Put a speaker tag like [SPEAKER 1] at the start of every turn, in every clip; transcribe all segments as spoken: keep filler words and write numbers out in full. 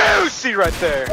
[SPEAKER 1] Juicy right there.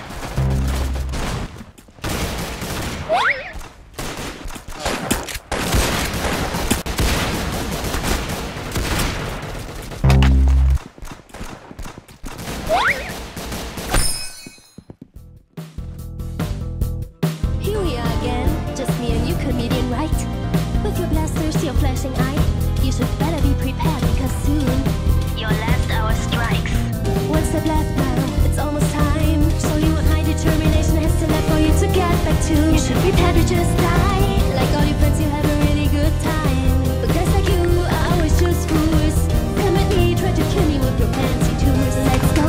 [SPEAKER 2] Here we are again, just me and you, comedian, right? With your blasters, your flashing eye, you should better be prepared because soon your last hour strikes. One step left now, it's almost time. Show you what my determination has to left for you to get back to. You should prepare to just die. Like all your friends, you have a really good time. But guys like you are always just fools. Come at me, try to kill me with your fancy tools. Let's go.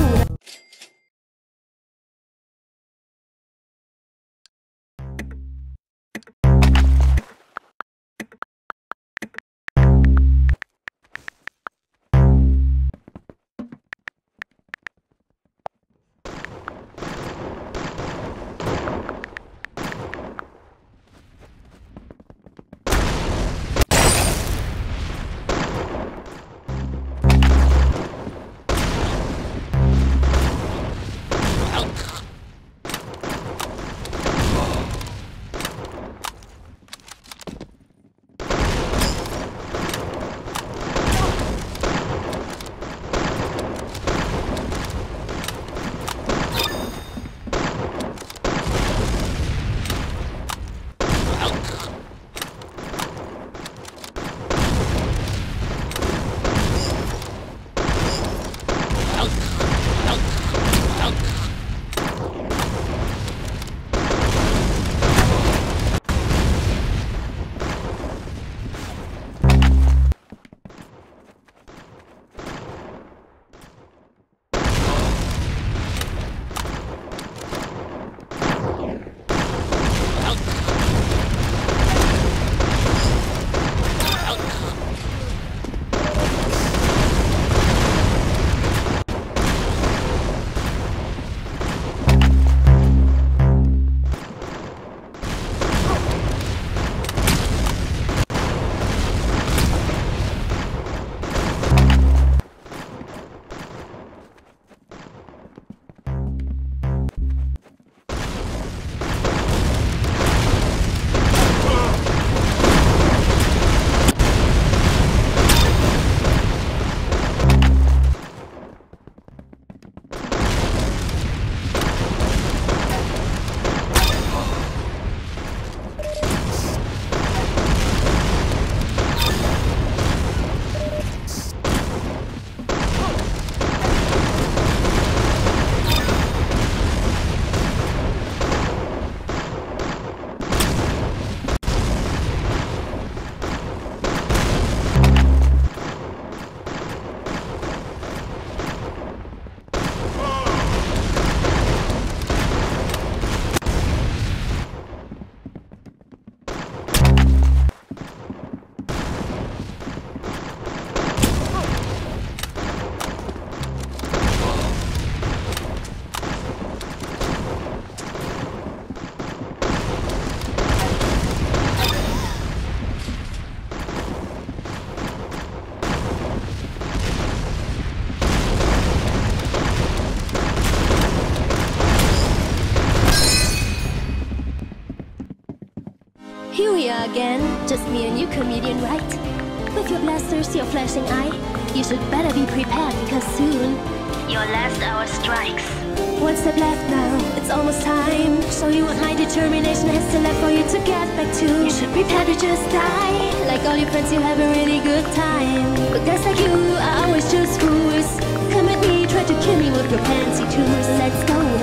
[SPEAKER 2] Here we are again, just me and you, comedian, right? With your blasters, your flashing eye, you should better be prepared because soon your last hour strikes. One step left now, it's almost time. Show you what my determination has to left for you to get back to. You should prepare to just die. Like all your friends, you have a really good time. But guys like you are always just fools. Come at me, try to kill me with your fancy tools. Let's go now.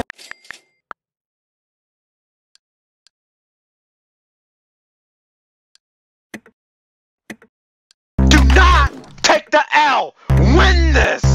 [SPEAKER 1] Take the L! Win this!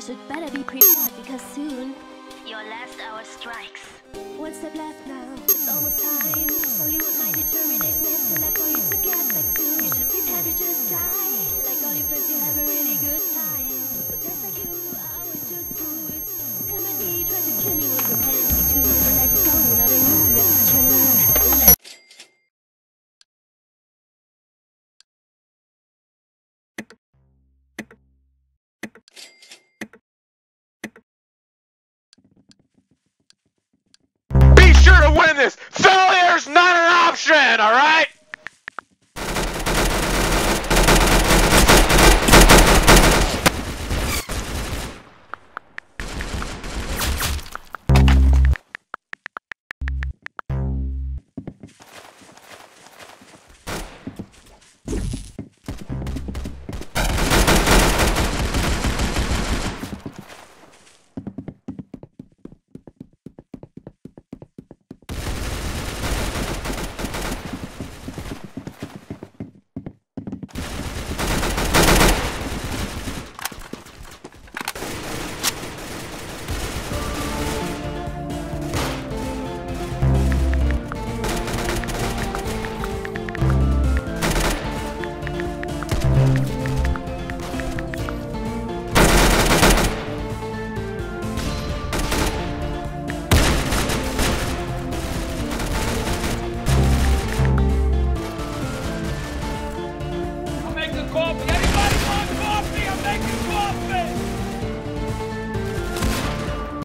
[SPEAKER 2] You should better be prepared because soon your last hour strikes. One step left now, it's almost time. So you want my determination is still left for you to get back to. You should prepare to just die. Like all your friends, you have a really good time. But just like you, I was just fools. Come at me, try to kill me with your fancy tools. Let's go, another room, get chiller.
[SPEAKER 1] Be sure to win this! Failure's not an option, alright?
[SPEAKER 3] Coffee. Anybody want coffee? I'm making coffee.